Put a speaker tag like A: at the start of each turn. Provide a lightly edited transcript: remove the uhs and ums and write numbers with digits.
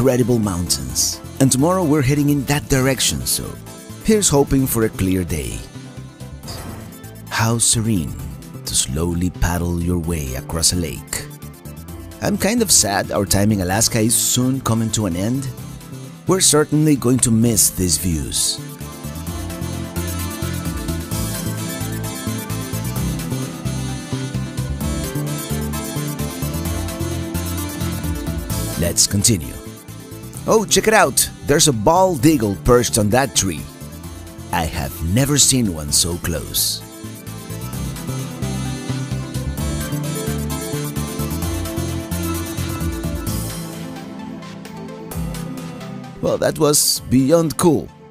A: incredible mountains. And tomorrow we're heading in that direction, so here's hoping for a clear day. How serene to slowly paddle your way across a lake. I'm kind of sad our time in Alaska is soon coming to an end. We're certainly going to miss these views. Let's continue. Oh, check it out! There's a bald eagle perched on that tree. I have never seen one so close. Well, that was beyond cool.